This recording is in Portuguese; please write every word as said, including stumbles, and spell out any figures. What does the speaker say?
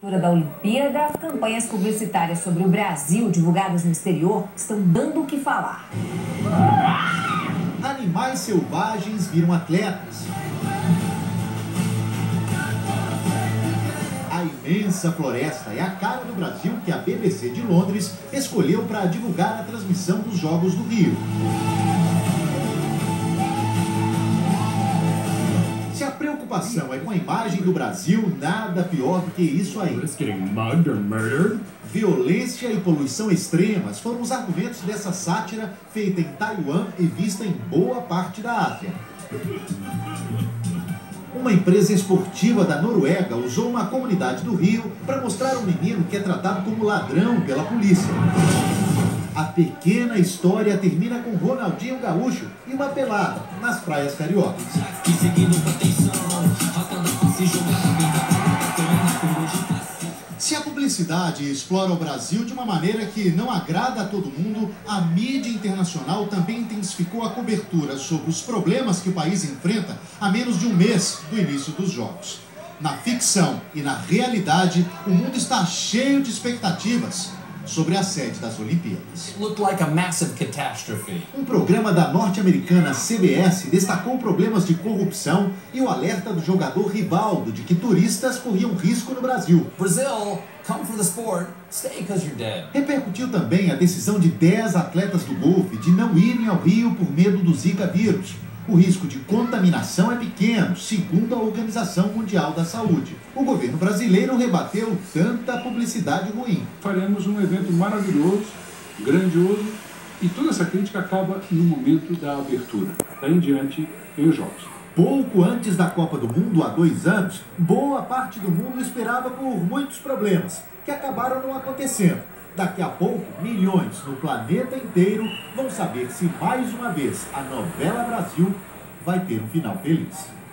Da Olimpíada, campanhas publicitárias sobre o Brasil divulgadas no exterior estão dando o que falar. Animais selvagens viram atletas. A imensa floresta é a cara do Brasil que a B B C de Londres escolheu para divulgar a transmissão dos Jogos do Rio. Se a preocupação é com a imagem do Brasil, nada pior do que isso aí. Violência e poluição extremas foram os argumentos dessa sátira feita em Taiwan e vista em boa parte da Ásia. Uma empresa esportiva da Noruega usou uma comunidade do Rio para mostrar um menino que é tratado como ladrão pela polícia. A pequena história termina com Ronaldinho Gaúcho e uma pelada nas praias cariocas. Se a publicidade explora o Brasil de uma maneira que não agrada a todo mundo, a mídia internacional também intensificou a cobertura sobre os problemas que o país enfrenta a menos de um mês do início dos Jogos. Na ficção e na realidade, o mundo está cheio de expectativas sobre a sede das Olimpíadas. Um programa da norte-americana C B S destacou problemas de corrupção e o alerta do jogador Rivaldo de que turistas corriam risco no Brasil. Brazil, come for the sport, stay because you're dead. Repercutiu também a decisão de dez atletas do golfe de não irem ao Rio por medo do Zika vírus. O risco de contaminação é pequeno, segundo a Organização Mundial da Saúde. O governo brasileiro rebateu tanta publicidade ruim. Faremos um evento maravilhoso, grandioso, e toda essa crítica acaba no momento da abertura. Daí em diante, em os Jogos. Pouco antes da Copa do Mundo, há dois anos, boa parte do mundo esperava por muitos problemas, que acabaram não acontecendo. Daqui a pouco, milhões no planeta inteiro vão saber se mais uma vez a novela Brasil vai ter um final feliz.